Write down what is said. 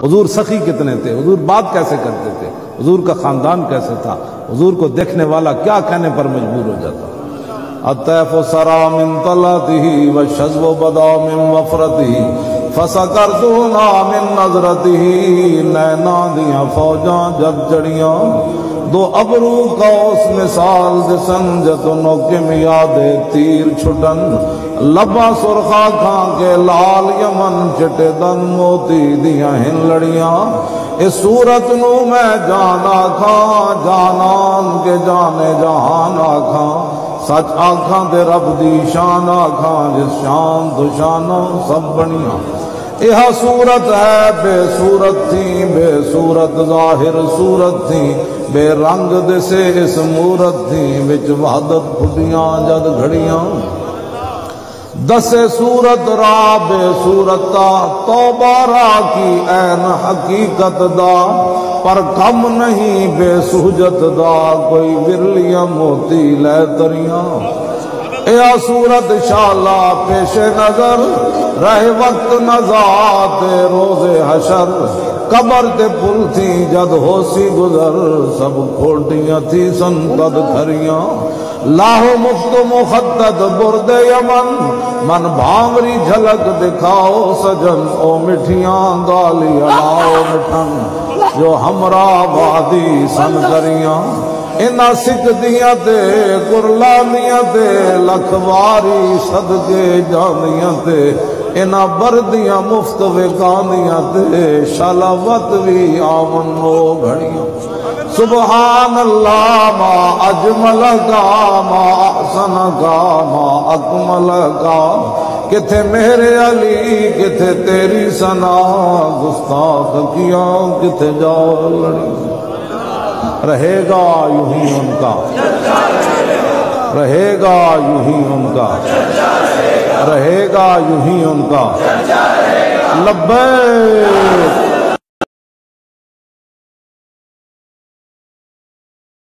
حضور سخی کتنے تھے، حضور بات کیسے کرتے تھے، حضور کا خاندان کیسے تھا، حضور کو دیکھنے والا کیا کہنے پر مجبور ہو جاتا۔ الطیف سرا من طلعته والشذب بدا من وفرته فسکرتنا من نظرته، نینا دیاں فوجاں جب چڑیاں دو ابرو کا اس مثال دسن، جتنوں کے میاد تیر چھٹن، لبا سرخا کھاں کے لال یمن چٹے دن موتی دیاں ہن لڑیاں، اس صورت نو میں جانا کھاں جانان کے جانے جہان آکھاں، سچ آکھاں دے رب دی شان آکھاں، جس شان تو شانوں سب بنیاں، یہ صورت ہے بے صورت تھی، بے صورت ظاہر صورت تھی، بے رنگ دسے اس مورت تھی، وچ وحدت پھٹیاں جد گھڑیاں، دسے صورت را بے صورتا، توبہ را کی عین حقیقت دا، پر کم نہیں بے سہجت دا، کوئی ورلیاں موتی لے تریاں، اے صورت شالا پیش نظر، رہ وقت نزاعت روز حشر، قبر تے پل تھی جد ہو سی گزر، سب کھوٹیاں تھی سن قد کھریاں، لاہو مفت مخطط برد یمن، من بھامری جھلک دکھاؤ سجن، او مٹھیاں گالی اڑاؤ مٹھن، جو ہمراہ وادی سن کریاں، انہا سکھ دیاں تے قرلانیاں تے، لکھواری صدقے جانیاں تے، انہا بردیاں مفت وکانیاں تے، شلاوت بھی آمن ہو گھڑیاں، سبحان اللہ ما اجمل کا، ما احسن کا، ما اکمل کا، کتھے میرے علی کتھے تیری ثنا، گستاخ کیا کتھے جا لڑی، رہے گا یوں ہی ان کا، رہے گا یوں ہی ان کا، رہے گا یوں ہی ان کا، لبیک